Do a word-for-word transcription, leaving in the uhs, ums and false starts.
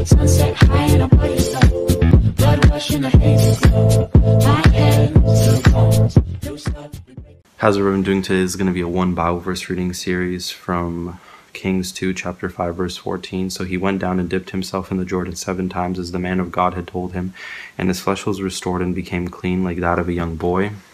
Sunset high and I'm by your side. Blood rush in the haze glow. My hands to the bones. Loose up. How's everyone doing today? This is going to be a one Bible verse reading series from Kings two, chapter five, verse fourteen. So he went down and dipped himself in the Jordan seven times as the man of God had told him, and his flesh was restored and became clean like that of a young boy.